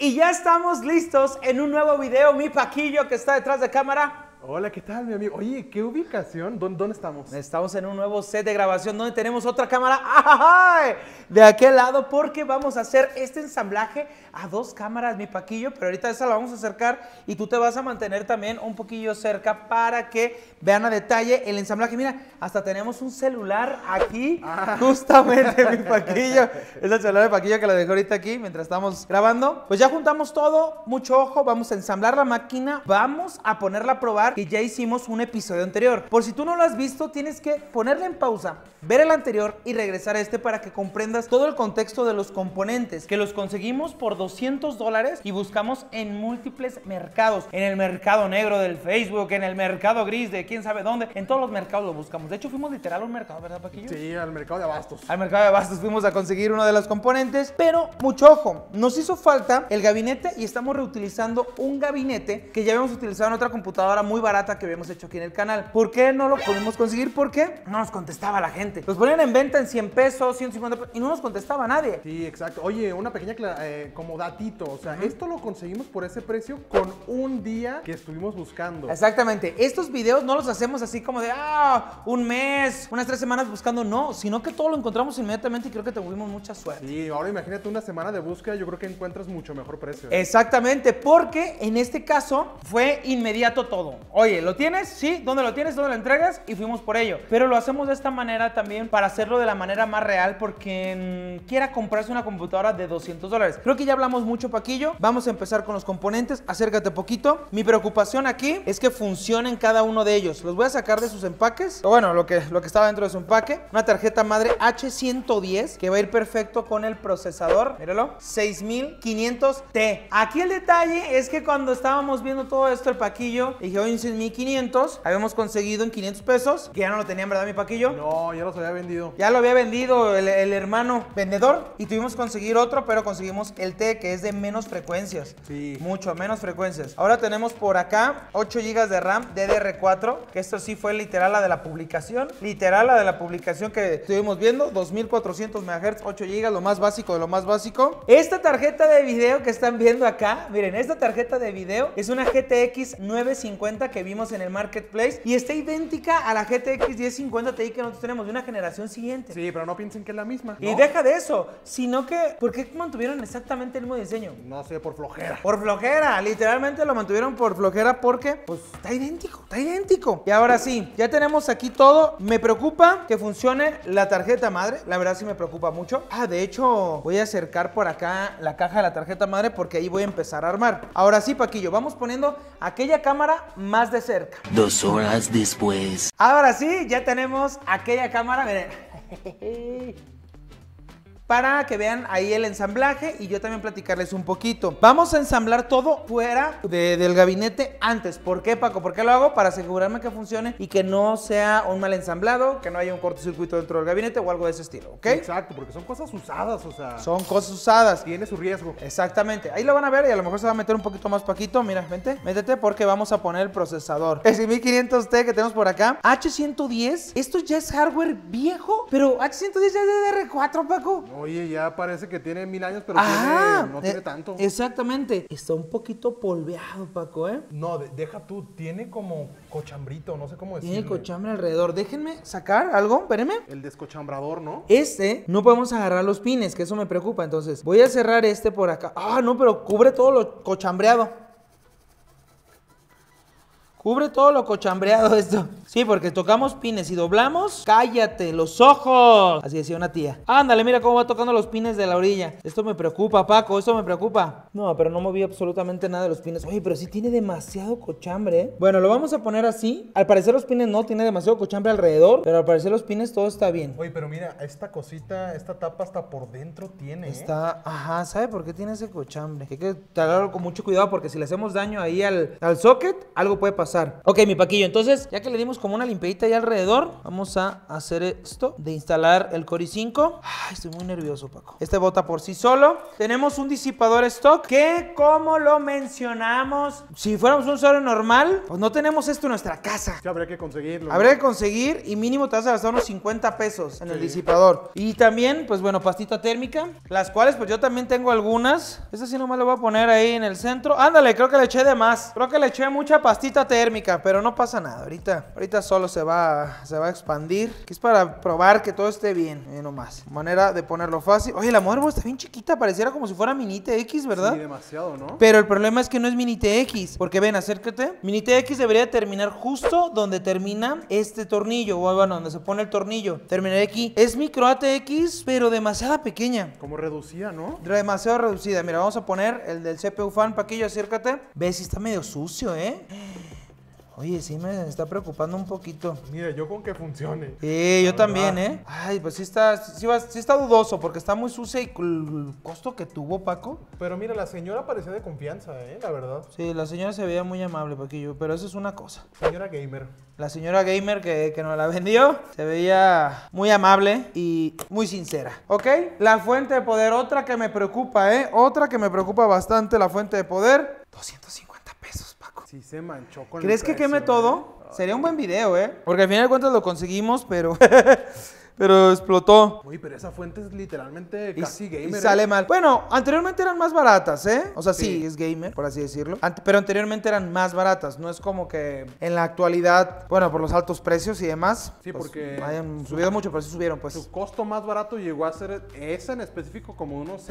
Y ya estamos listos en un nuevo video. Mi Paquillo, que está detrás de cámara. Hola, ¿qué tal, mi amigo? Oye, ¿qué ubicación? ¿Dónde estamos? Estamos en un nuevo set de grabación donde tenemos otra cámara ¡ay! De aquel lado, porque vamos a hacer este ensamblaje a dos cámaras, mi Paquillo, pero ahorita esa la vamos a acercar y tú te vas a mantener también un poquillo cerca para que vean a detalle el ensamblaje. Mira, hasta tenemos un celular aquí, justamente, mi Paquillo. Es el celular de Paquillo que lo dejé ahorita aquí mientras estamos grabando. Pues ya juntamos todo, mucho ojo, vamos a ensamblar la máquina, vamos a ponerla a probar, que ya hicimos un episodio anterior. Por si tú no lo has visto, tienes que ponerle en pausa, ver el anterior y regresar a este para que comprendas todo el contexto de los componentes, que los conseguimos por $200 y buscamos en múltiples mercados, en el mercado negro del Facebook, en el mercado gris de quién sabe dónde, en todos los mercados lo buscamos. De hecho, fuimos literal a un mercado, ¿verdad, Paquillo? Sí, al mercado de abastos. Al mercado de abastos fuimos a conseguir uno de los componentes, pero mucho ojo, nos hizo falta el gabinete y estamos reutilizando un gabinete que ya habíamos utilizado en otra computadora muy barata que habíamos hecho aquí en el canal. ¿Por qué no lo pudimos conseguir? Porque no nos contestaba la gente. Los ponían en venta en 100 pesos, 150 pesos y no nos contestaba nadie. Sí, exacto. Oye, una pequeña como datito, o sea, esto lo conseguimos por ese precio con un día que estuvimos buscando. Exactamente. Estos videos no los hacemos así como de, un mes, unas 3 semanas buscando, no, sino que todo lo encontramos inmediatamente y creo que tuvimos mucha suerte. Sí, ahora imagínate una semana de búsqueda, yo creo que encuentras mucho mejor precio. Exactamente, porque en este caso fue inmediato todo. Oye, ¿lo tienes? Sí, ¿dónde lo tienes? ¿Dónde lo entregas? Y fuimos por ello. Pero lo hacemos de esta manera también para hacerlo de la manera más real, porque quiera comprarse una computadora de $200. Creo que ya hablamos mucho, Paquillo. Vamos a empezar con los componentes. Acércate poquito. Mi preocupación aquí es que funcionen cada uno de ellos. Los voy a sacar de sus empaques. O bueno, lo que estaba dentro de su empaque. Una tarjeta madre H110 que va a ir perfecto con el procesador. Míralo. 6500T. Aquí el detalle es que cuando estábamos viendo todo esto, el Paquillo, dije, hoy en 6500, habíamos conseguido en 500 pesos, que ya no lo tenían, ¿verdad, mi Paquillo? No, ya los había vendido. Ya lo había vendido el hermano vendedor y tuvimos que conseguir otro, pero conseguimos el T, que es de menos frecuencias. Sí. Mucho menos frecuencias. Ahora tenemos por acá 8 GB de RAM DDR4, que esto sí fue literal la de la publicación. Literal la de la publicación que estuvimos viendo. 2400 MHz, 8 GB, lo más básico de lo más básico. Esta tarjeta de video que están viendo acá, miren, esta tarjeta de video es una GTX 950 que vimos en el Marketplace y está idéntica a la GTX 1050 Ti que nosotros tenemos de una generación siguiente. Sí, pero no piensen que es la misma, ¿no? Y deja de eso, sino que, ¿por qué mantuvieron exactamente el mismo diseño? No sé, por flojera. Por flojera, literalmente lo mantuvieron por flojera porque, pues, está idéntico, está idéntico. Y ahora sí, ya tenemos aquí todo. Me preocupa que funcione la tarjeta madre, la verdad sí me preocupa mucho. De hecho, voy a acercar por acá la caja de la tarjeta madre porque ahí voy a empezar a armar. Ahora sí, Paquillo, vamos poniendo aquella cámara más de cerca. 2 horas después. Ahora sí, ya tenemos aquella cámara, miren. Para que vean ahí el ensamblaje y yo también platicarles un poquito. Vamos a ensamblar todo fuera del gabinete antes. ¿Por qué, Paco? ¿Por qué lo hago? Para asegurarme que funcione y que no sea un mal ensamblado, que no haya un cortocircuito dentro del gabinete o algo de ese estilo, ¿ok? Exacto, porque son cosas usadas, o sea. Son cosas usadas. Tiene su riesgo. Exactamente. Ahí lo van a ver y a lo mejor se va a meter un poquito más, Paquito. Mira, vente, métete porque vamos a poner el procesador. El 6500T que tenemos por acá. H110. Esto ya es hardware viejo, pero H110 ya es DDR4, Paco. Oye, ya parece que tiene 1000 años, pero no tiene tanto. Exactamente. Está un poquito polveado, Paco, ¿eh? No, deja tú, tiene como cochambrito, no sé cómo decirlo. Tiene cochambre alrededor. Déjenme sacar algo, espérenme. El descochambrador, ¿no? No podemos agarrar los pines, que eso me preocupa. Entonces, voy a cerrar este por acá. No, pero cubre todo lo cochambreado. Cubre todo lo cochambreado esto. Sí, porque tocamos pines y doblamos. ¡Cállate los ojos! Así decía una tía. Ándale, mira cómo va tocando los pines de la orilla. Esto me preocupa, Paco, esto me preocupa. No, pero no moví absolutamente nada de los pines. Oye, pero sí tiene demasiado cochambre, ¿eh? Bueno, lo vamos a poner así. Al parecer los pines no, tiene demasiado cochambre alrededor. Pero al parecer los pines todo está bien. Oye, pero mira, esta cosita, esta tapa hasta por dentro tiene, Ajá, ¿sabe por qué tiene ese cochambre? Hay que tratarlo con mucho cuidado porque si le hacemos daño ahí al socket, algo puede pasar. pasar. Ok, mi Paquillo, entonces, ya que le dimos como una limpiadita ahí alrededor, vamos a hacer esto de instalar el Core i5. Ay, estoy muy nervioso, Paco. Este bota por sí solo. Tenemos un disipador stock que, como lo mencionamos, si fuéramos un usuario normal, pues no tenemos esto en nuestra casa. Sí, habría que conseguirlo. Habría que conseguir y mínimo te vas a gastar unos 50 pesos en el disipador. Y también, pues bueno, pastita térmica, las cuales pues yo también tengo algunas. Esta sí nomás lo voy a poner ahí en el centro. Ándale, creo que le eché de más. Creo que le eché mucha pastita térmica, pero no pasa nada. Ahorita solo se va a expandir. Que es para probar que todo esté bien, nomás. Manera de ponerlo fácil. Oye, la motherboard está bien chiquita, pareciera como si fuera Mini TX, ¿verdad? Sí, demasiado, ¿no? Pero el problema es que no es Mini TX, porque ven, acércate. Mini TX debería terminar justo donde termina este tornillo, o bueno, donde se pone el tornillo. Terminaré aquí. Es micro ATX, pero demasiado pequeña. Como reducida, ¿no? Demasiado reducida. Mira, vamos a poner el del CPU fan, Paquillo, acércate. Ves, si está medio sucio, ¿eh? Oye, sí me está preocupando un poquito. Mira, yo con que funcione. Sí, yo La también, verdad. ¿eh? Ay, pues sí está dudoso porque está muy sucia y el costo que tuvo, Paco. Pero mira, la señora parecía de confianza, la verdad. Sí, la señora se veía muy amable, Paquillo, pero eso es una cosa. Señora gamer. La señora gamer que nos la vendió se veía muy amable y muy sincera. ¿Ok? La fuente de poder, otra que me preocupa, ¿eh? Otra que me preocupa bastante, la fuente de poder. 250 pesos, Paco. Sí se manchó con ¿Crees el que precio, queme todo? Sería un buen video, ¿eh? Porque al final de cuentas lo conseguimos, pero... pero explotó. Uy, pero esa fuente es literalmente Y, casi gamer. y sale mal. Bueno, anteriormente eran más baratas, ¿eh? O sea, sí, es gamer, por así decirlo. Pero anteriormente eran más baratas. No es como que en la actualidad, bueno, por los altos precios y demás. Sí, pues, porque hayan subido mucho, pero sí subieron, pues. Su costo más barato llegó a ser esa en específico como unos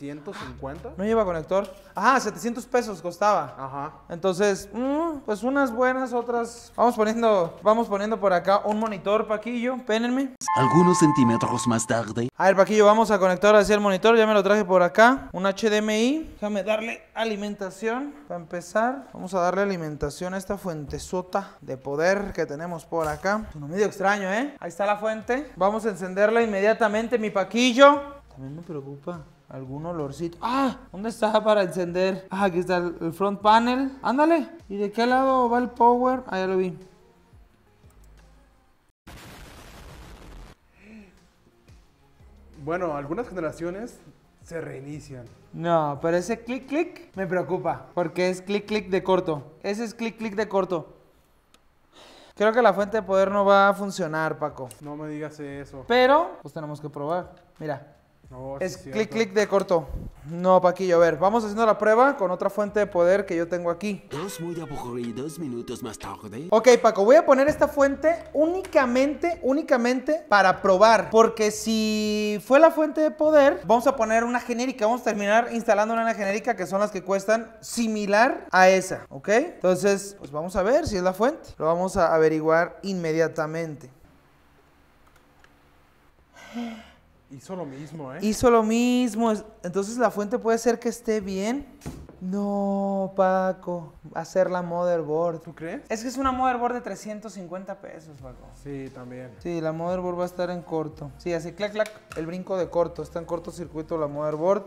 750. ¿No lleva conector? Ajá, 700 pesos costaba. Ajá. Entonces, pues unas buenas, otras. Vamos poniendo por acá un monitor, Paquillo. Pénenme. Algunos centímetros más tarde. A ver, Paquillo, vamos a conectar hacia el monitor. Ya me lo traje por acá. Un HDMI. Déjame darle alimentación. Para empezar, vamos a darle alimentación a esta fuentezota de poder que tenemos por acá. Uno medio extraño, ¿eh? Ahí está la fuente. Vamos a encenderla inmediatamente, mi Paquillo. También me preocupa algún olorcito. ¡Ah! ¿Dónde está para encender? Ah, aquí está el front panel. Ándale. ¿Y de qué lado va el power? Ah, ya lo vi. Bueno, algunas generaciones se reinician. No, pero ese clic clic me preocupa, porque es clic clic de corto. Ese es clic clic de corto. Creo que la fuente de poder no va a funcionar, Paco. No me digas eso. Pero, pues tenemos que probar. Mira, No, es sí clic cierto. clic de corto. No, Paquillo, a ver, vamos haciendo la prueba con otra fuente de poder que yo tengo aquí. 2 muy aburridos minutos más tarde. Ok, Paco, voy a poner esta fuente únicamente para probar. Porque si fue la fuente de poder, vamos a poner una genérica. Vamos a terminar instalando una genérica que son las que cuestan similar a esa, ¿ok? Entonces, pues vamos a ver si es la fuente. Lo vamos a averiguar inmediatamente. Hizo lo mismo, Hizo lo mismo. Entonces la fuente puede ser que esté bien. No, Paco. Va a ser la motherboard. ¿Tú crees? Es que es una motherboard de 350 pesos, Paco. Sí, también. Sí, la motherboard va a estar en corto. Sí, así, clac, clac. El brinco de corto. Está en cortocircuito la motherboard.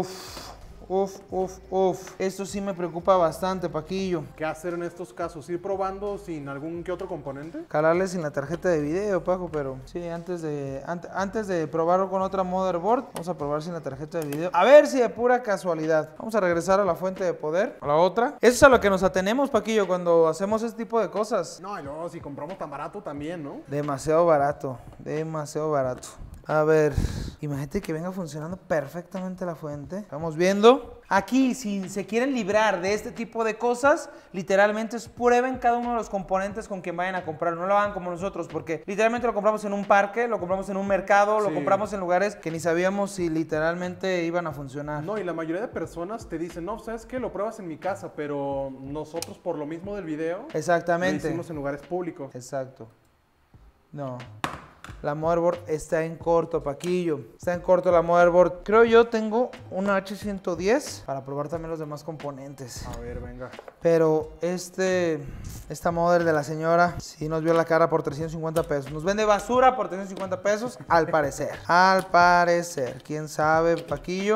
Uf. Esto sí me preocupa bastante, Paquillo. ¿Qué hacer en estos casos? ¿Ir probando sin algún que otro componente? Calarle sin la tarjeta de video, Paco, pero sí, antes de probarlo con otra motherboard, vamos a probar sin la tarjeta de video. A ver si de pura casualidad. Vamos a regresar a la fuente de poder, a la otra. Eso es a lo que nos atenemos, Paquillo, cuando hacemos este tipo de cosas. No, y luego si compramos tan barato también, ¿no? Demasiado barato, demasiado barato. A ver, imagínate que venga funcionando perfectamente la fuente. Estamos viendo. Aquí, si se quieren librar de este tipo de cosas, literalmente prueben cada uno de los componentes con quien vayan a comprar. No lo hagan como nosotros, porque literalmente lo compramos en un parque, lo compramos en un mercado, lo Sí. compramos en lugares que ni sabíamos si literalmente iban a funcionar. No, y la mayoría de personas te dicen, no, ¿sabes qué? Lo pruebas en mi casa, pero nosotros por lo mismo del video, lo Exactamente. hicimos en lugares públicos. Exacto. No. La motherboard está en corto, Paquillo. Está en corto la motherboard. Creo yo tengo una H110 para probar también los demás componentes. A ver, venga. Pero esta mother de la señora sí nos vio la cara por 350 pesos. Nos vende basura por 350 pesos, al parecer. Al parecer. ¿Quién sabe, Paquillo?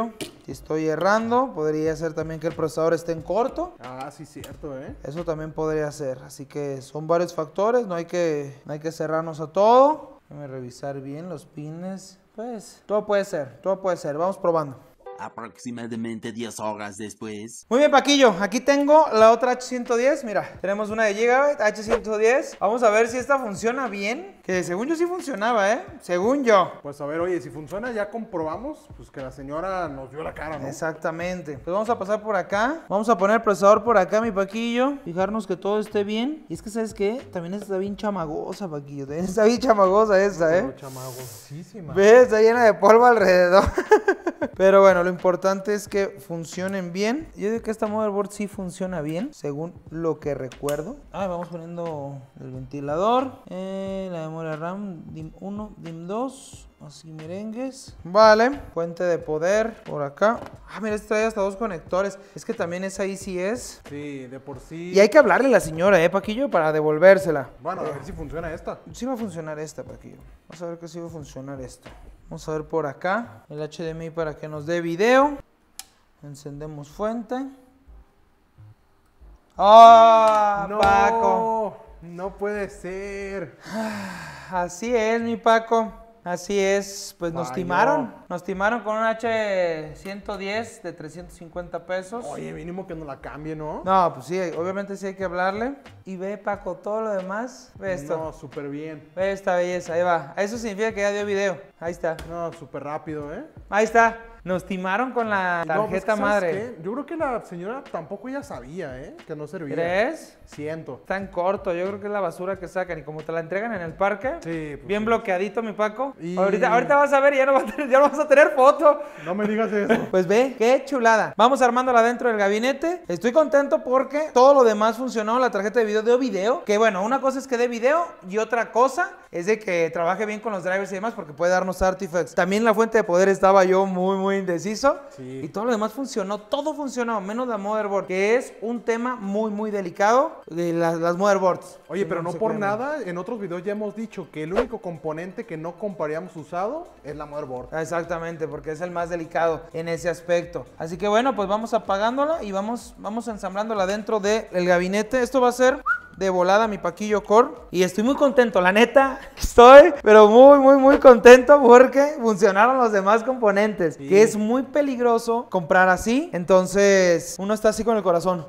Si estoy errando, podría ser también que el procesador esté en corto. Ah, sí, cierto, ¿eh? Eso también podría ser. Así que son varios factores, no hay que cerrarnos a todo. Déjame revisar bien los pines. Pues todo puede ser, todo puede ser. Vamos probando. Aproximadamente 10 horas después. Muy bien, Paquillo, aquí tengo la otra H110, mira, tenemos una de Gigabyte, H110, vamos a ver si esta funciona bien, que según yo sí funcionaba, según yo. Pues a ver, oye, si funciona ya comprobamos, pues que la señora nos dio la cara, ¿no? Exactamente, pues vamos a pasar por acá, vamos a poner el procesador por acá, mi Paquillo, fijarnos que todo esté bien, y es que, ¿sabes qué? También está bien chamagosa, Paquillo, también está bien chamagosa esa, Pero chamagosísima. ¿Ves? Está llena de polvo alrededor. Pero bueno, lo importante es que funcionen bien. Yo digo que esta motherboard sí funciona bien, según lo que recuerdo. Vamos poniendo el ventilador, la memoria RAM, DIMM 1, DIMM 2, así merengues. Vale, fuente de poder por acá. Mira, este trae hasta 2 conectores. Es que también esa ahí sí es. Sí, de por sí. Y hay que hablarle a la señora, Paquillo, para devolvérsela. Bueno, a ver si funciona esta. Sí va a funcionar esta, Paquillo. Vamos a ver que sí va a funcionar esto. Vamos a ver por acá el HDMI para que nos dé video. Encendemos fuente. ¡Ah, No, Paco! No puede ser. Así es, mi Paco. Así es, pues nos Falló. timaron con un H110 de 350 pesos. Oye, mínimo que nos la cambie, ¿no? No, pues sí, obviamente sí hay que hablarle. Y ve, Paco, todo lo demás, ve esto. No, súper bien. Ve esta belleza, ahí va. Eso significa que ya dio video. Ahí está. No, súper rápido, ¿eh? Ahí está. Nos timaron con la No, pues, tarjeta ¿sabes madre. qué? Yo creo que la señora tampoco ella sabía, ¿eh? Que no servía. ¿Crees? Siento. Tan corto, yo creo que es la basura que sacan. Y como te la entregan en el parque, Sí, pues bien sí. bloqueadito, mi Paco. Y- Ahorita vas a ver y ya no vas a tener foto. No me digas eso. Pues ve, qué chulada. Vamos armándola dentro del gabinete. Estoy contento porque todo lo demás funcionó. La tarjeta de video dio video. Que bueno, una cosa es que dé video y otra cosa es de que trabaje bien con los drivers y demás porque puede darnos artifacts. También la fuente de poder estaba yo muy indeciso. Sí. Y todo lo demás funcionó. Todo funcionó, menos la motherboard, que es un tema muy delicado de las motherboards. Oye, Sí, pero no se por cuidan. nada, en otros videos ya hemos dicho que el único componente que no compraríamos usado es la motherboard. Exactamente, porque es el más delicado en ese aspecto. Así que bueno, pues vamos apagándola y vamos ensamblándola dentro del gabinete. Esto va a ser de volada mi Paquillo Core. Y estoy muy contento, la neta. Estoy, pero muy contento porque funcionaron los demás componentes. Sí. Que es muy peligroso comprar así. Entonces, uno está así con el corazón.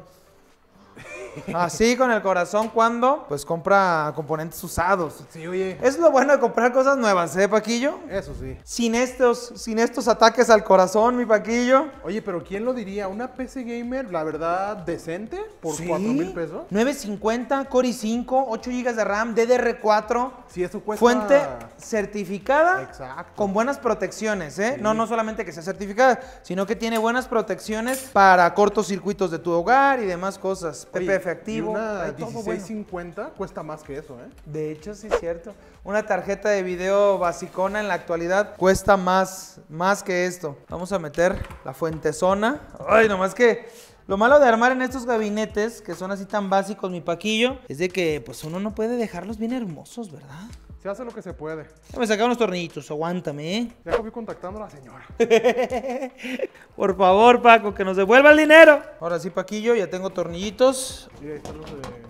Así con el corazón cuando pues compra componentes usados. Sí, oye. Es lo bueno de comprar cosas nuevas, Paquillo. Eso sí. Sin estos ataques al corazón, mi Paquillo. Oye, pero ¿quién lo diría? ¿Una PC gamer, la verdad, decente? ¿Por 4,000 pesos? 950, Core i5, 8 GB de RAM, DDR4. Sí, eso cuesta... Fuente certificada. Exacto. Con buenas protecciones, Sí. No solamente que sea certificada, sino que tiene buenas protecciones para cortocircuitos de tu hogar y demás cosas. Oye, PPF activo. y una hay todo bueno. 1650 cuesta más que eso, ¿eh? De hecho, sí es cierto. Una tarjeta de video basicona en la actualidad cuesta más que esto. Vamos a meter la fuentezona. Ay, nomás que lo malo de armar en estos gabinetes, que son así tan básicos, mi Paquillo, es de que pues uno no puede dejarlos bien hermosos, ¿verdad? Se hace lo que se puede. Déjame sacar unos tornillitos, aguántame, ¿eh? Ya voy contactando a la señora. Por favor, Paco, que nos devuelva el dinero. Ahora sí, Paquillo, ya tengo tornillitos. Mira, ahí están los de...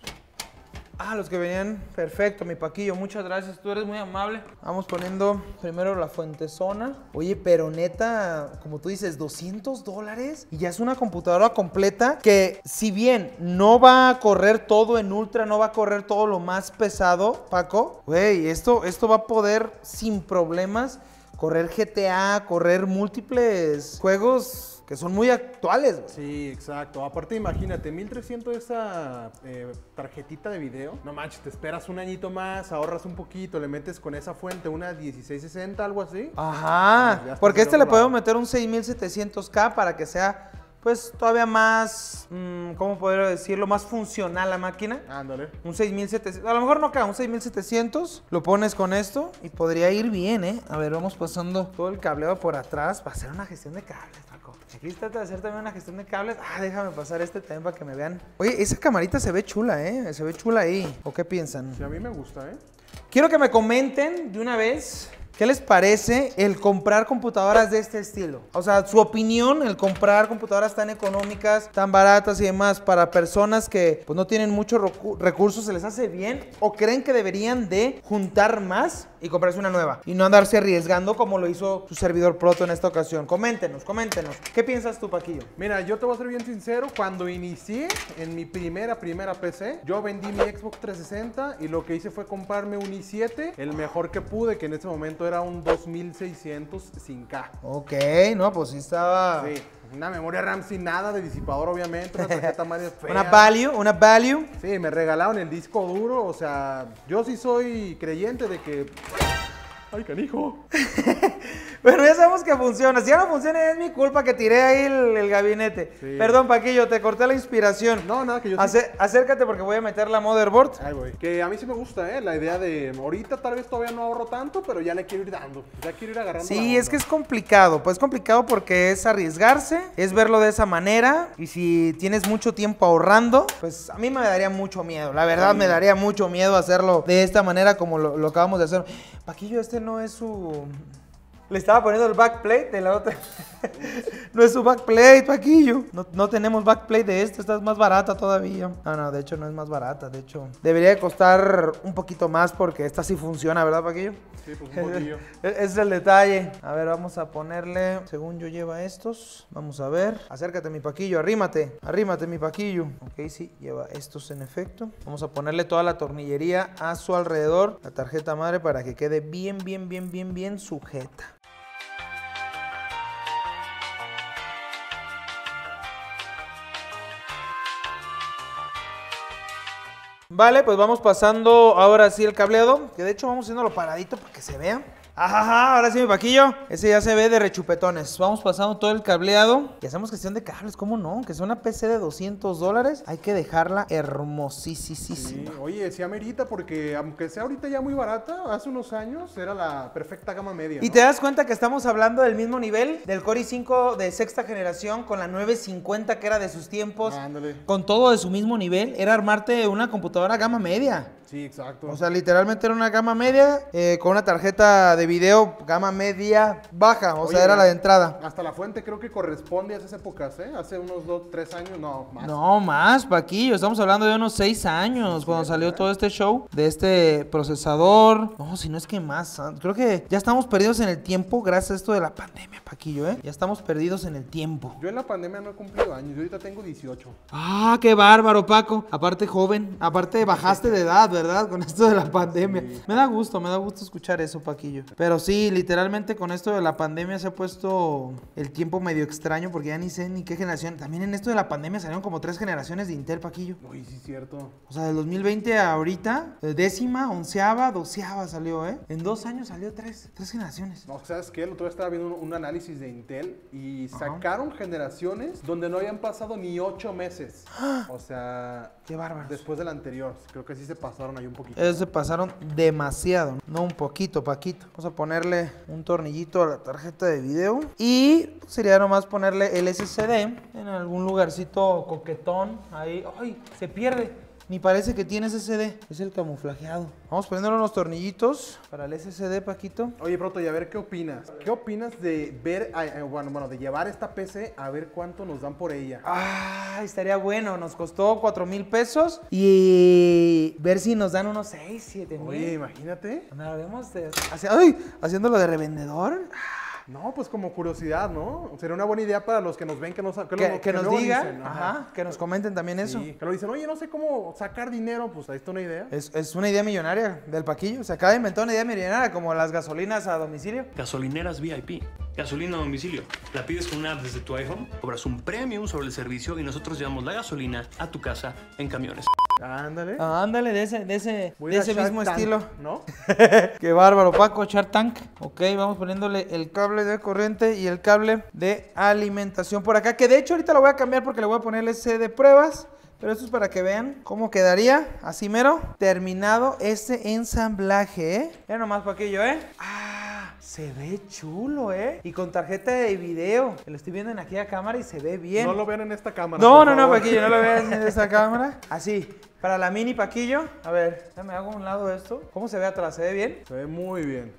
Los que venían, perfecto, mi Paquillo, muchas gracias, tú eres muy amable. Vamos poniendo primero la fuentezona. Oye, pero neta, como tú dices, $200 y ya es una computadora completa que si bien no va a correr todo en ultra, no va a correr todo lo más pesado, Paco, güey, esto va a poder sin problemas correr GTA, correr múltiples juegos que son muy actuales, güey. Sí, exacto. Aparte, imagínate, 1300 esa tarjetita de video. No manches, te esperas un añito más, ahorras un poquito, le metes con esa fuente una 1660, algo así. Ajá, Ya está porque del este le otro lado. podemos meter un 6700K para que sea, pues, todavía más, ¿cómo podría decirlo? Más funcional la máquina. Ándale. Un 6700, a lo mejor no queda, un 6700, lo pones con esto y podría ir bien, ¿eh? A ver, vamos pasando todo el cableo por atrás para hacer una gestión de cables, Paco. Aquí trata de hacer también una gestión de cables. Déjame pasar este también para que me vean. Oye, esa camarita se ve chula, ¿eh? Se ve chula ahí. ¿O qué piensan? Sí, a mí me gusta, ¿eh? Quiero que me comenten de una vez ¿Qué les parece el comprar computadoras de este estilo? O sea, su opinión, el comprar computadoras tan económicas, tan baratas y demás para personas que pues no tienen muchos recursos, ¿se les hace bien? ¿O creen que deberían de juntar más y comprarse una nueva? Y no andarse arriesgando como lo hizo su servidor Proto en esta ocasión. Coméntenos. ¿Qué piensas tú, Paquillo? Mira, yo te voy a ser bien sincero, cuando inicié en mi primera PC, yo vendí mi Xbox 360 y lo que hice fue comprarme un i7, el mejor que pude, que en ese momento era un 2600 sin K. Ok, no, pues sí estaba... Sí, una memoria RAM sin nada de disipador, obviamente, una tarjeta madre fea. Una value. Sí, me regalaron el disco duro, o sea, yo sí soy creyente de que... ¡Ay, canijo! Bueno, ya sabemos que funciona. Si ya no funciona, es mi culpa que tiré ahí el gabinete. Sí. Perdón, Paquillo, te corté la inspiración. No, nada, que yo Acércate porque voy a meter la motherboard. Ahí voy. Que a mí sí me gusta, la idea de... Ahorita tal vez todavía no ahorro tanto, pero ya le quiero ir dando. Ya quiero ir agarrando la Sí, onda. es que es complicado. Pues es complicado porque es arriesgarse, es verlo de esa manera. Y si tienes mucho tiempo ahorrando, pues a mí me daría mucho miedo. La verdad, me daría mucho miedo hacerlo de esta manera como lo acabamos de hacer. Paquillo, este no es su... Le estaba poniendo el backplate de la otra. No es su backplate, Paquillo. No tenemos backplate de esta es más barata todavía. No, de hecho no es más barata. De hecho, debería de costar un poquito más porque esta sí funciona, ¿verdad, Paquillo? Sí, pues un poquillo. Ese es el detalle. A ver, vamos a ponerle, según yo lleva estos. Vamos a ver. Acércate, mi Paquillo, arrímate, mi Paquillo. Ok, sí, lleva estos en efecto. Vamos a ponerle toda la tornillería a su alrededor, la tarjeta madre, para que quede bien sujeta. Vale, pues vamos pasando ahora sí el cableado, que de hecho vamos haciéndolo paradito para que se vea. Ajá, ahora sí mi Paquillo, ese ya se ve de rechupetones. Vamos pasando todo el cableado y hacemos gestión de cables, ¿cómo no? Que sea una PC de $200, hay que dejarla hermosísima. Sí, oye, sí amerita porque aunque sea ahorita ya muy barata, hace unos años era la perfecta gama media, Y ¿no? te das cuenta que estamos hablando del mismo nivel, del Core i5 de sexta generación con la 950 que era de sus tiempos. Ándale. Con todo de su mismo nivel, era armarte una computadora gama media. Sí, exacto. O sea, literalmente era una gama media con una tarjeta de video gama media baja, o sea, Oye, era la de entrada. Hasta la fuente creo que corresponde a esas épocas, ¿eh? Hace unos 2, 3 años, no, más. No, más, Paquillo, estamos hablando de unos 6 años cuando salió todo este show de este procesador. No, si no es que más. Creo que ya estamos perdidos en el tiempo gracias a esto de la pandemia, Paquillo, ¿eh? Ya estamos perdidos en el tiempo. Yo en la pandemia no he cumplido años, yo ahorita tengo 18. Ah, qué bárbaro, Paco. Aparte joven, aparte bajaste de edad, ¿verdad? Con esto de la pandemia. Sí. Me da gusto escuchar eso, Paquillo. Pero sí, literalmente con esto de la pandemia se ha puesto el tiempo medio extraño porque ya ni sé ni qué generación. También en esto de la pandemia salieron como 3 generaciones de Intel, Paquillo. Uy, sí, cierto. O sea, del 2020 a ahorita, décima, onceava, doceava salió, ¿eh? En 2 años salió 3 generaciones. No, ¿sabes qué? El otro día estaba viendo un análisis de Intel y sacaron generaciones donde no habían pasado ni 8 meses. O sea, Qué bárbaro. después del anterior. Creo que sí se pasaron ahí un poquito. Ellos se pasaron demasiado, no un poquito, Paquito. Vamos a ponerle un tornillito a la tarjeta de video y sería nomás ponerle el SSD en algún lugarcito coquetón. Ahí, ¡ay! Se pierde. Ni parece que tiene SSD, es el camuflajeado. Vamos poniéndole unos tornillitos para el SSD, Paquito. Oye, Proto, y a ver qué opinas. ¿Qué opinas de ver, bueno, de llevar esta PC a ver cuánto nos dan por ella? Ah, estaría bueno, nos costó 4,000 pesos y ver si nos dan unos 6, 7 Oye, mil. imagínate. Andaremos ¡ay! Haciéndolo de revendedor. No, pues como curiosidad, ¿no? Sería una buena idea para los que nos ven, que nos Que nos luego digan, dicen, ajá, que nos comenten también eso. Sí, que lo dicen, oye, no sé cómo sacar dinero, pues ahí está una idea. Es una idea millonaria del Paquillo. Se acaba de inventar una idea millonaria como las gasolinas a domicilio. Gasolineras VIP. Gasolina a domicilio. La pides con una app desde tu iPhone, cobras un premium sobre el servicio y nosotros llevamos la gasolina a tu casa en camiones. Ándale. Ándale, de ese Voy a ir a Shark mismo Tank, estilo. ¿no? Qué bárbaro, Paco, Shark Tank. Ok, vamos poniéndole el cable de corriente y el cable de alimentación por acá. Que de hecho ahorita lo voy a cambiar porque le voy a poner ese de pruebas. Pero esto es para que vean cómo quedaría, así mero, terminado este ensamblaje, ¿eh? Mira nomás, Paquillo, ¿eh? Ah, se ve chulo, ¿eh? Y con tarjeta de video. Lo estoy viendo en aquella cámara y se ve bien. No lo vean en esta cámara. No, por no, no, favor. Paquillo, no lo veas en esa cámara. Así, para la mini, Paquillo. A ver, me hago a un lado esto. ¿Cómo se ve atrás? ¿Se ve bien? Se ve muy bien.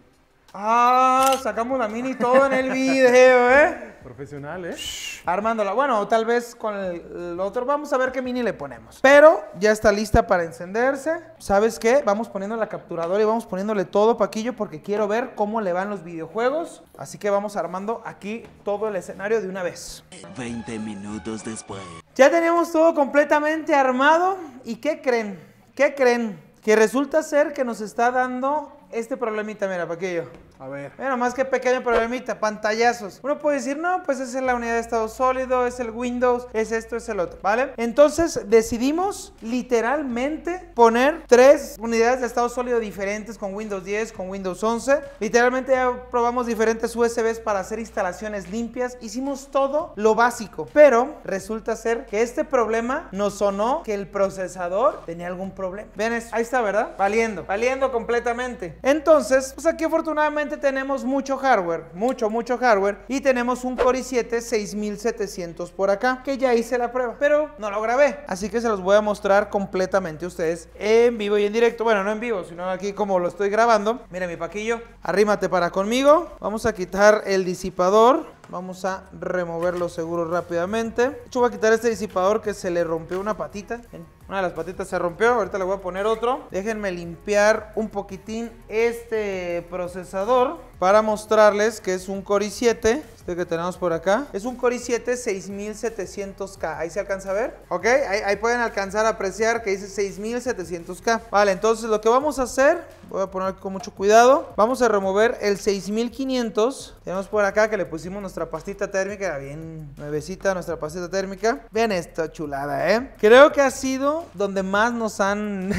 Ah, sacamos la mini todo en el video, ¿eh? Profesional, ¿eh? Armándola. Bueno, tal vez con el otro. Vamos a ver qué mini le ponemos. Pero ya está lista para encenderse. ¿Sabes qué? Vamos poniendo la capturadora y vamos poniéndole todo, Paquillo, porque quiero ver cómo le van los videojuegos. Así que vamos armando aquí todo el escenario de una vez. 20 minutos después. Ya tenemos todo completamente armado. ¿Y qué creen? ¿Qué creen? Que resulta ser que nos está dando este problemita, mira, Paquillo. A ver. Bueno, más que pequeño problemita, pantallazos. Uno puede decir, no, pues esa es la unidad de estado sólido, es el Windows, es esto, es el otro, ¿vale? Entonces decidimos literalmente poner 3 unidades de estado sólido diferentes con Windows 10, con Windows 11. Literalmente ya probamos diferentes USBs para hacer instalaciones limpias. Hicimos todo lo básico, pero resulta ser que este problema nos sonó que el procesador tenía algún problema. Ven, ahí está, ¿verdad? Valiendo completamente. Entonces, pues aquí afortunadamente tenemos mucho hardware, mucho hardware, y tenemos un Core i7 6700 por acá, que ya hice la prueba, pero no lo grabé, así que se los voy a mostrar completamente a ustedes en vivo y en directo. Bueno, no en vivo, sino aquí como lo estoy grabando. Mira, mi Paquillo, arrímate para conmigo. Vamos a quitar el disipador. Vamos a removerlo seguro rápidamente. De hecho, voy a quitar este disipador que se le rompió una patita. Una de las patitas se rompió. Ahorita le voy a poner otro. Déjenme limpiar un poquitín este procesador para mostrarles que es un Core i7. Este que tenemos por acá. Es un Core i7 6700K. Ahí se alcanza a ver. Ok, ahí pueden alcanzar a apreciar que dice 6700K. Vale, entonces lo que vamos a hacer, voy a poner con mucho cuidado. Vamos a remover el 6500. Tenemos por acá que le pusimos nuestra pastita térmica, bien nuevecita nuestra pastita térmica. Vean esta chulada, ¿eh? Creo que ha sido donde más nos han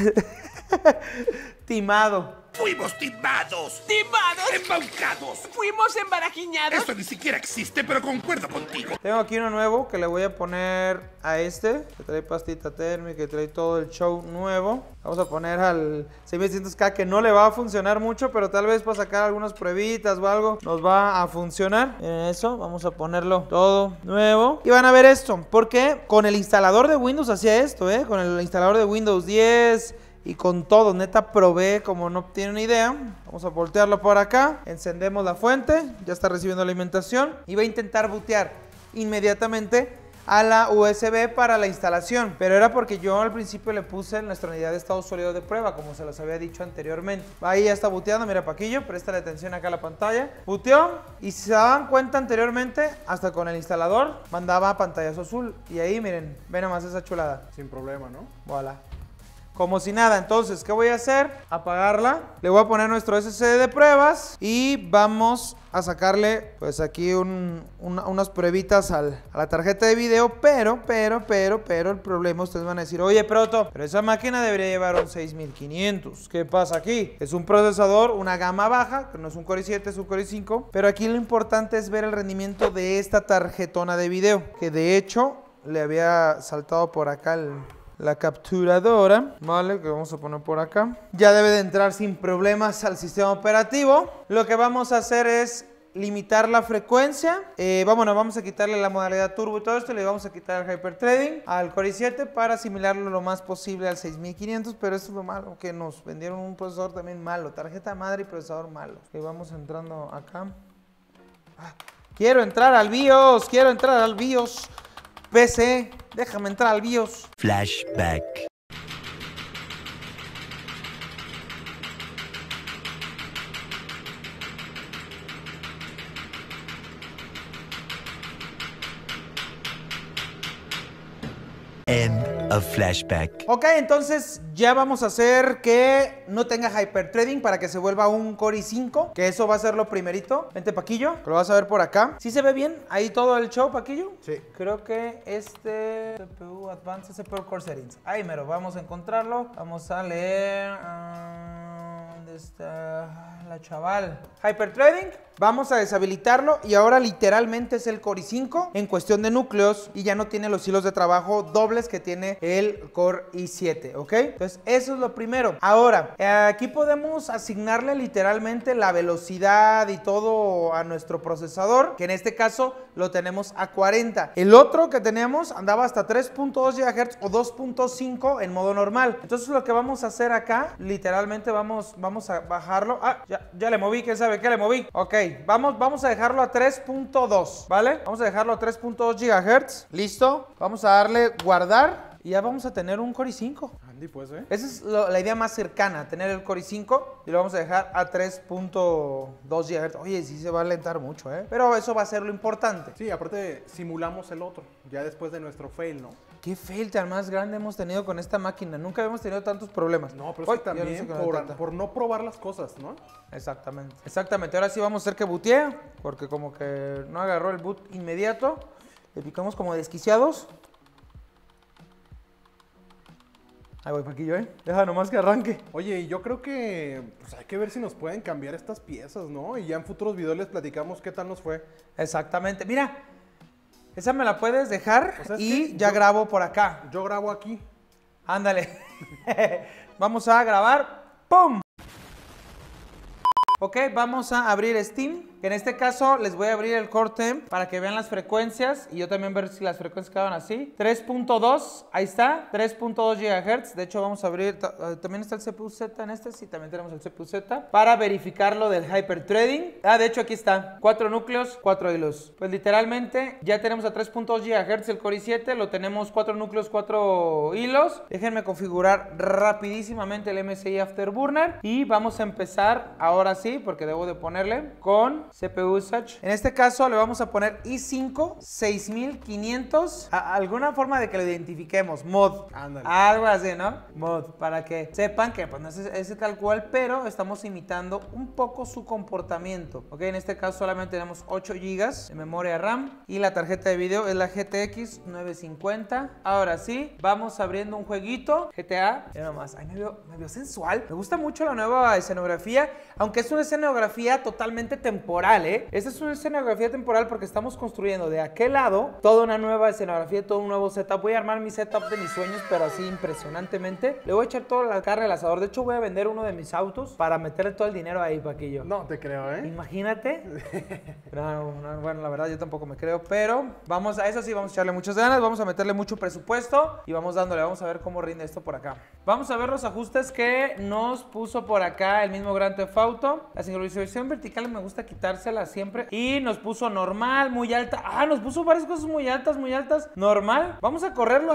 timado. Fuimos timados. ¡Timados! ¡Embaucados! ¡Fuimos embarajiñados! Eso ni siquiera existe, pero concuerdo contigo. Tengo aquí uno nuevo que le voy a poner a este, que trae pastita térmica, que trae todo el show nuevo. Vamos a poner al 6600K, que no le va a funcionar mucho, pero tal vez para sacar algunas pruebitas o algo nos va a funcionar. Miren eso, vamos a ponerlo todo nuevo. Y van a ver esto, porque con el instalador de Windows hacía esto, con el instalador de Windows 10... y con todo, neta probé como no tienen ni idea. Vamos a voltearlo por acá. Encendemos la fuente. Ya está recibiendo alimentación. Y va a intentar bootear inmediatamente a la USB para la instalación. Pero era porque yo al principio le puse nuestra unidad de estado sólido de prueba, como se los había dicho anteriormente. Ahí ya está booteando. Mira, Paquillo, préstale atención acá a la pantalla. Booteó. Y si se daban cuenta anteriormente, hasta con el instalador mandaba pantallazo azul. Y ahí miren, ven nomás esa chulada. Sin problema, ¿no? Voilà. Como si nada. Entonces, ¿qué voy a hacer? Apagarla. Le voy a poner nuestro SSD de pruebas y vamos a sacarle pues aquí unas pruebitas a la tarjeta de video. Pero el problema, ustedes van a decir, oye, Proto, pero esa máquina debería llevar un 6500. ¿Qué pasa aquí? Es un procesador, una gama baja, que no es un Core i7, es un Core i5. Pero aquí lo importante es ver el rendimiento de esta tarjetona de video, que de hecho le había saltado por acá la capturadora, vale, que vamos a poner por acá. Ya debe de entrar sin problemas al sistema operativo. Lo que vamos a hacer es limitar la frecuencia. Vamos a quitarle la modalidad turbo y todo esto. Le vamos a quitar el hyperthreading al Core i7 para asimilarlo lo más posible al 6500. Pero esto es lo malo, que nos vendieron un procesador también malo. Tarjeta madre y procesador malo. Vamos entrando acá. Quiero entrar al BIOS. PC, déjame entrar al BIOS. Flashback. End of flashback. Ok, entonces ya vamos a hacer que no tenga hyperthreading para que se vuelva un Core i5, que eso va a ser lo primerito. Vente, Paquillo, que lo vas a ver por acá. ¿Sí se ve bien ahí todo el show, Paquillo? Sí. Creo que CPU Advanced CPU Core Settings. Ahí mero, vamos a encontrarlo. Vamos a leer. ¿Dónde está la chaval? Hyperthreading. Vamos a deshabilitarlo y ahora literalmente es el Core i5 en cuestión de núcleos y ya no tiene los hilos de trabajo dobles que tiene el Core i7, ¿ok? Entonces eso es lo primero. Ahora, aquí podemos asignarle literalmente la velocidad y todo a nuestro procesador, que en este caso lo tenemos a 40. El otro que teníamos andaba hasta 3.2 GHz o 2.5 en modo normal. Entonces lo que vamos a hacer acá, literalmente vamos a bajarlo. Ah, ya le moví, quién sabe qué le moví. Ok, vamos a dejarlo a 3.2, ¿vale? Vamos a dejarlo a 3.2 GHz. Listo. Vamos a darle guardar y ya vamos a tener un Core i5. Andy, pues, Esa es la idea más cercana, tener el Core i5 y lo vamos a dejar a 3.2 GHz. Oye, sí se va a alentar mucho, ¿eh? Pero eso va a ser lo importante. Sí, aparte simulamos el otro, ya después de nuestro fail, ¿no? ¿Qué fail tan más grande hemos tenido con esta máquina? Nunca habíamos tenido tantos problemas. No, pero es que Ay, yo no sé también qué me trata. por no probar las cosas, ¿no? Exactamente. Exactamente. Ahora sí vamos a hacer que bootee, porque como que no agarró el boot inmediato. Le picamos como desquiciados. Ahí voy, Paquillo, ¿eh? Deja nomás que arranque. Oye, y yo creo que pues, hay que ver si nos pueden cambiar estas piezas, ¿no? Y ya en futuros videos les platicamos qué tal nos fue. Exactamente. Mira, esa me la puedes dejar O sea, es y que ya yo- grabo por acá. Yo grabo aquí. Ándale. Vamos a grabar. ¡Pum! Ok, vamos a abrir Steam. En este caso les voy a abrir el Core Temp para que vean las frecuencias y yo también ver si las frecuencias quedan así. 3.2, ahí está, 3.2 GHz. De hecho vamos a abrir, también está el CPU-Z en este, sí, también tenemos el CPU-Z para verificar lo del hyperthreading. Ah, de hecho aquí está, 4 núcleos, 4 hilos. Pues literalmente ya tenemos a 3.2 GHz el Core i7, lo tenemos 4 núcleos, 4 hilos. Déjenme configurar rapidísimamente el MSI Afterburner y vamos a empezar ahora sí, porque debo de ponerle con CPU usage. En este caso le vamos a poner i5 6500. Alguna forma de que lo identifiquemos. Mod. Ándale. Algo así, ¿no? Mod. Para que sepan que pues no es ese tal cual, pero estamos imitando un poco su comportamiento. Ok, en este caso solamente tenemos 8 GB de memoria RAM y la tarjeta de video es la GTX 950. Ahora sí, vamos abriendo un jueguito. GTA. Ya nomás. Ay, me veo sensual. Me gusta mucho la nueva escenografía, aunque es una escenografía totalmente temporal, ¿eh? Esta es una escenografía temporal porque estamos construyendo de aquel lado toda una nueva escenografía, todo un nuevo setup. Voy a armar mi setup de mis sueños, pero así impresionantemente. Le voy a echar toda la carne al asador. De hecho, voy a vender uno de mis autos para meterle todo el dinero ahí, Paquillo. No te creo, ¿eh? Imagínate. No, bueno, la verdad yo tampoco me creo, pero vamos a eso sí, vamos a echarle muchas ganas, vamos a meterle mucho presupuesto y vamos dándole, vamos a ver cómo rinde esto por acá. Vamos a ver los ajustes que nos puso por acá el mismo Grand Theft Auto. La sincronización vertical me gusta quitársela siempre y nos puso normal, muy alta. Ah, nos puso varias cosas muy altas, normal. Vamos a correrlo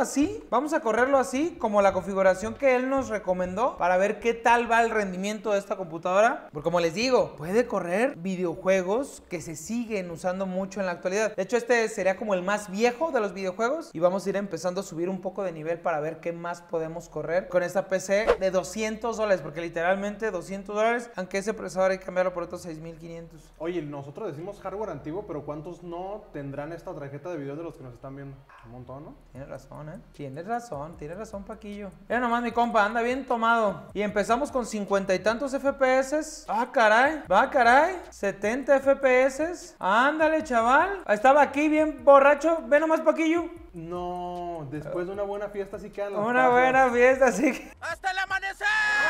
así como la configuración que él nos recomendó para ver qué tal va el rendimiento de esta computadora. Porque como les digo, puede correr videojuegos que se siguen usando mucho en la actualidad. De hecho, este sería como el más viejo de los videojuegos y vamos a ir empezando a subir un poco de nivel para ver qué más podemos correr con esta PC de $200, porque literalmente $200, aunque ese procesador hay que cambiarlo por otros 6500. Oye, nosotros decimos hardware antiguo, pero ¿cuántos no tendrán esta tarjeta de video de los que nos están viendo? Un montón, ¿no? Tienes razón, ¿eh? Tienes razón, Paquillo. Mira nomás mi compa, anda bien tomado. Y empezamos con 50 y tantos FPS. Ah, caray. 70 FPS. Ándale, chaval. Estaba aquí bien borracho. Ve nomás, Paquillo. No, después de una buena fiesta sí quedan las Una pajas. buena fiesta, así que... ¡Hasta el amanecer!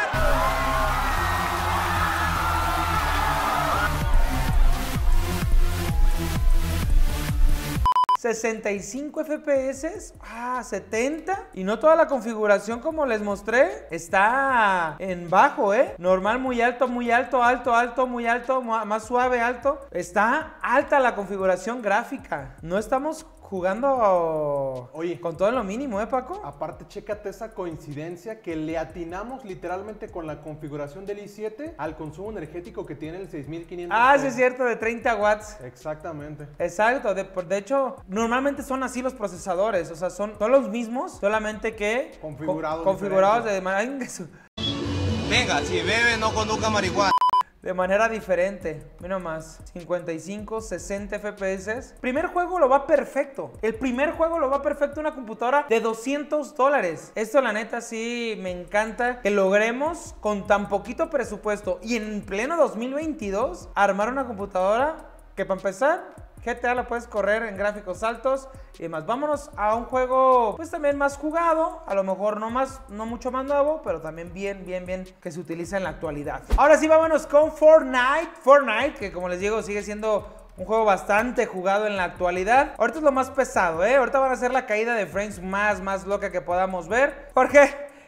65 FPS, 70. Y no toda la configuración como les mostré está en bajo, normal, muy alto, alto, muy alto, más suave, alto. Está alta la configuración gráfica. No estamos jugando Oye, con todo en lo mínimo, Paco. Aparte, chécate esa coincidencia que le atinamos literalmente con la configuración del i7 al consumo energético que tiene el 6500. Sí es cierto, de 30 watts. Exactamente. Exacto, de hecho, normalmente son así los procesadores, o sea, son los mismos, solamente que Configurados de manera... Venga, si bebe no conduzca marihuana. De manera diferente, mira más, 55, 60 FPS. Primer juego lo va perfecto. El primer juego lo va perfecto una computadora de $200. Esto la neta sí me encanta que logremos con tan poquito presupuesto y en pleno 2022 armar una computadora que para empezar GTA la puedes correr en gráficos altos y demás. Vámonos a un juego pues también más jugado, a lo mejor no mucho más nuevo, pero también bien que se utiliza en la actualidad. Ahora sí, vámonos con Fortnite, que como les digo sigue siendo un juego bastante jugado en la actualidad. Ahorita es lo más pesado, ahorita van a ser la caída de frames más loca que podamos ver, porque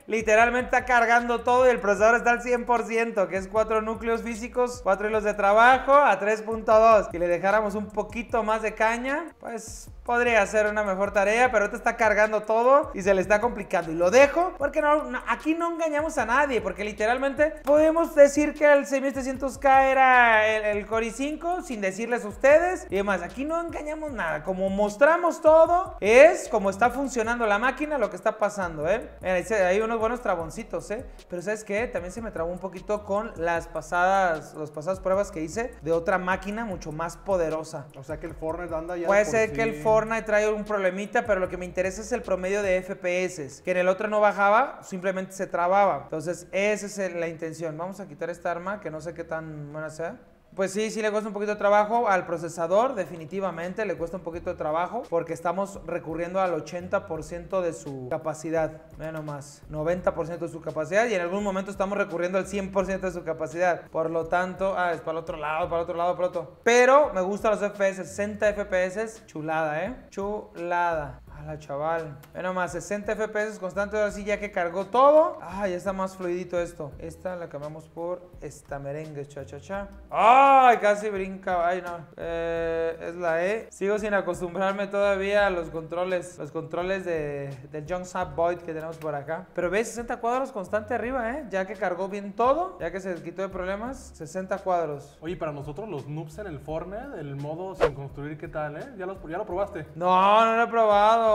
literalmente está cargando todo y el procesador está al 100%, que es 4 núcleos físicos, 4 hilos de trabajo a 3.2. Si le dejáramos un poquito más de caña, pues podría hacer una mejor tarea, pero ahorita está cargando todo y se le está complicando. Y lo dejo porque aquí no engañamos a nadie, porque literalmente podemos decir que el 6300K era el Core i5 sin decirles a ustedes y demás. Aquí no engañamos nada. Como mostramos todo, es como está funcionando la máquina, lo que está pasando, Mira, hay unos buenos traboncitos, Pero ¿sabes qué? También se me trabó un poquito con las pasadas pruebas que hice de otra máquina mucho más poderosa. O sea que el Fortnite anda ya. Puede ser que el Fortnite trae un problemita, pero lo que me interesa es el promedio de FPS, que en el otro no bajaba, simplemente se trababa. Entonces, esa es la intención. Vamos a quitar esta arma, que no sé qué tan buena sea. Pues sí le cuesta un poquito de trabajo al procesador, definitivamente le cuesta un poquito de trabajo porque estamos recurriendo al 80% de su capacidad, mira nomás, 90% de su capacidad y en algún momento estamos recurriendo al 100% de su capacidad. Por lo tanto, es para el otro lado, para el otro lado, para el otro. Pero me gustan los FPS, 60 FPS, chulada, chulada. Ala, chaval. Bueno, más 60 FPS constante. Ahora sí, ya que cargó todo. Ya está más fluidito esto. Esta la cambiamos por esta merengue, cha. ¡Ay! Casi brinca. Ay, no. Es la E. Sigo sin acostumbrarme todavía a los controles. Los controles del Young Sap Void que tenemos por acá. Pero ves, 60 cuadros constante arriba, Ya que cargó bien todo. Ya que se quitó de problemas. 60 cuadros. Oye, para nosotros los noobs en el Fortnite, el modo sin construir, ¿qué tal, ¿Ya lo probaste? No lo he probado.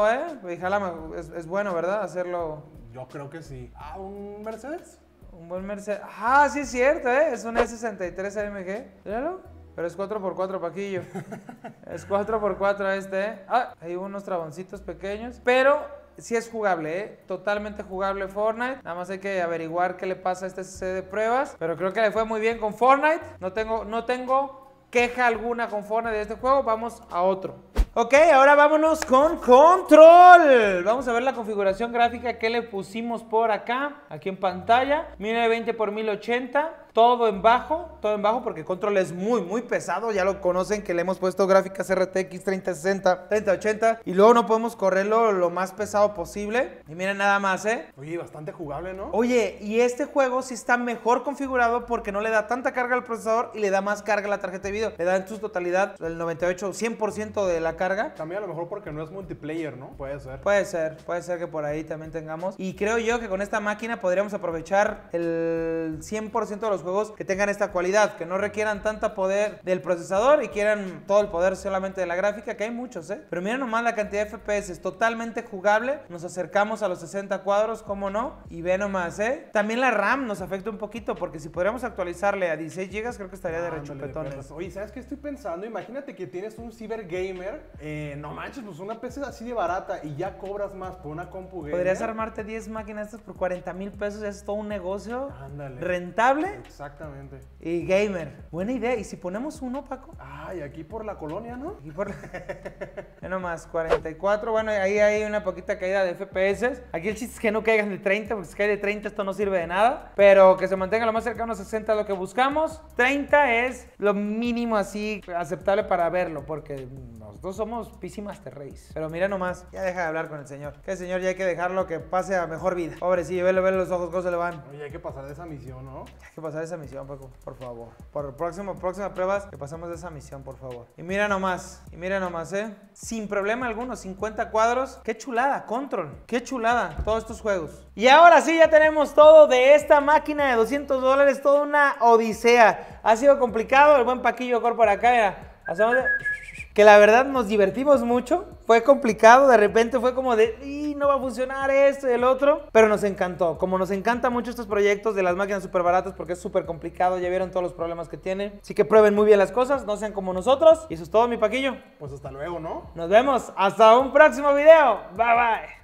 Es bueno, ¿verdad? Hacerlo. Yo creo que sí. ¿Un Mercedes? Un buen Mercedes. Sí es cierto, Es un E63 AMG. Míralo. Pero es 4x4, Paquillo. Es 4x4 hay unos traboncitos pequeños. Pero sí es jugable, Totalmente jugable Fortnite. Nada más hay que averiguar qué le pasa a este CC de pruebas. Pero creo que le fue muy bien con Fortnite. No tengo queja alguna con Fortnite de este juego. Vamos a otro. Ok, ahora vámonos con Control. Vamos a ver la configuración gráfica que le pusimos por acá, aquí en pantalla. 1920x1080. Todo en bajo porque Control es muy pesado. Ya lo conocen que le hemos puesto gráficas RTX 3060, 3080 y luego no podemos correrlo lo más pesado posible. Y miren nada más, Oye, bastante jugable, ¿no? Oye, y este juego sí está mejor configurado porque no le da tanta carga al procesador y le da más carga a la tarjeta de video. Le da en su totalidad el 98, 100% de la carga. También a lo mejor porque no es multiplayer, ¿no? Puede ser que por ahí también tengamos. Y creo yo que con esta máquina podríamos aprovechar el 100% de los juegos que tengan esta cualidad, que no requieran tanta poder del procesador y quieran todo el poder solamente de la gráfica, que hay muchos, Pero miren nomás la cantidad de FPS, totalmente jugable. Nos acercamos a los 60 cuadros, cómo no, y ve nomás, También la RAM nos afecta un poquito, porque si podríamos actualizarle a 16 GB, creo que estaría de rechupetones. Oye, ¿sabes qué estoy pensando? Imagínate que tienes un cybergamer, no manches, pues una PC así de barata y ya cobras más por una compu gamer. Podrías armarte 10 máquinas estas por 40,000 pesos, ya es todo un negocio. Ándale. Rentable. Exactamente. Y gamer. Buena idea. ¿Y si ponemos uno, Paco? Y aquí por la colonia, ¿no? Aquí por nomás, 44. Bueno, ahí hay una poquita caída de FPS. Aquí el chiste es que no caigan de 30, porque si cae de 30 esto no sirve de nada. Pero que se mantenga lo más cercano a 60 es lo que buscamos. 30 es lo mínimo así aceptable para verlo, porque nosotros somos PC Master Race. Pero mira nomás, ya deja de hablar con el señor. Que el señor ya hay que dejarlo que pase a mejor vida. Pobrecillo, vele los ojos, cómo se le van. Oye, hay que pasar de esa misión, ¿no? Hay que pasar esa misión, Paco, por favor. Por próximas pruebas, que pasemos de esa misión, por favor. Y mira nomás, sin problema alguno, 50 cuadros. Qué chulada, Control. Qué chulada, todos estos juegos. Y ahora sí, ya tenemos todo de esta máquina de $200, toda una odisea. Ha sido complicado, el buen Paquillo Cor por acá, mira. Hacemos que la verdad nos divertimos mucho. Fue complicado, de repente fue como de, no va a funcionar esto y el otro. Pero nos encantó, como nos encantan mucho estos proyectos de las máquinas súper baratas porque es súper complicado, ya vieron todos los problemas que tienen. Así que prueben muy bien las cosas, no sean como nosotros. Y eso es todo, mi Paquillo. Pues hasta luego, ¿no? Nos vemos, hasta un próximo video. Bye, bye.